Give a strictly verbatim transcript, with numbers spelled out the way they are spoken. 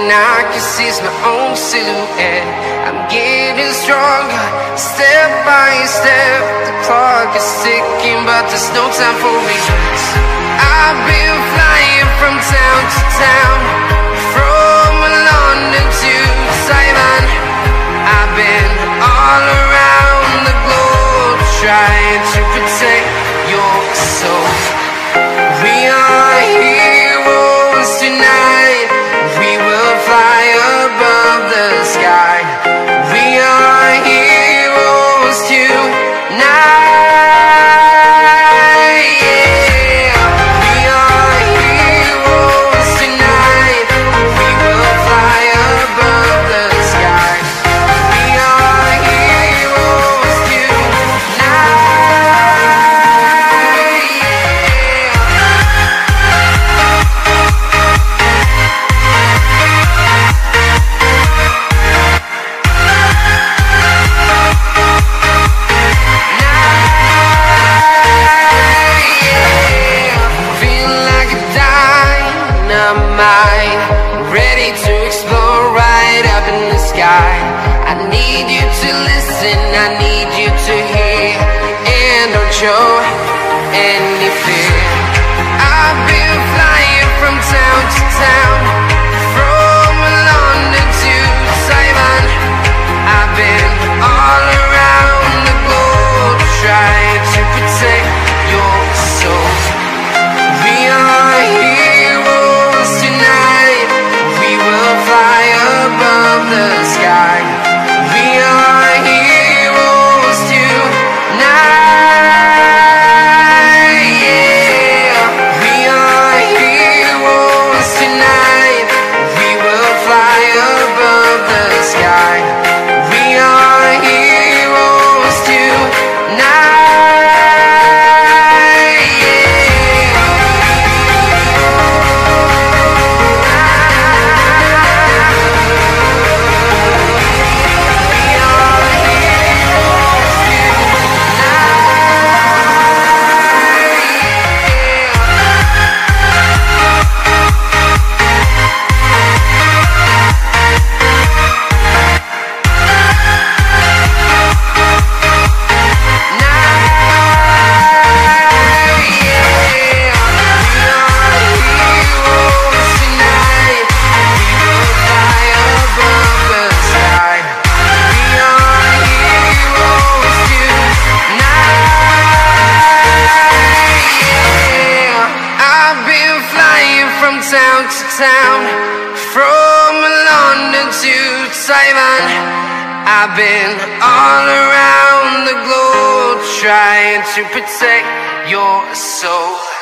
and I can see my own silhouette. I'm getting stronger, step by step. The clock is ticking, but there's no time for regrets. I've been flying from town to town, from London to Taiwan. I've been all around the globe, trying to protect your soul. We are heroes tonight. We will fly above the sky. We are heroes tonight. Ready to explore right up in the sky. I need you to listen, I need you to hear, and don't show any fear. I've been flying from town to town, from London to Taiwan. I've been all around the globe, trying to protect your soul. We are heroes tonight. We will fly above the sky. We are heroes tonight. Yeah. We are heroes tonight. We will fly above the sky. We are heroes tonight. Town to town, from London to Taiwan. I've been all around the globe, trying to protect your soul.